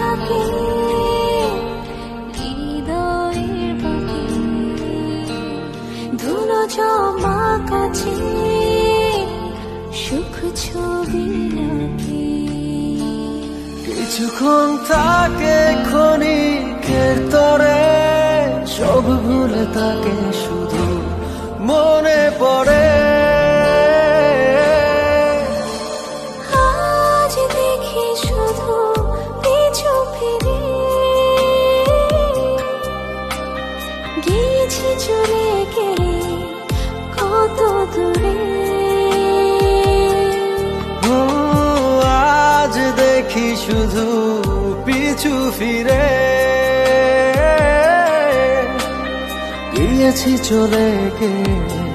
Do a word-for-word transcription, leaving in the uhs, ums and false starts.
থাকে হৃদয়ের বুকে, ধুলো জমা কাছে সুখ ছবি আঁকে। কিছুক্ষণ থাকে ক্ষণিকের তরে, সব ভুলে তাকে শুধু মনে পড়ে। আজ দেখি শুধু পিছু ফিরে, গিয়েছি চলে গেলে কত দূরে। ও আজ দেখি শুধু পিছু ফিরে, গিয়েছি চলে গেলে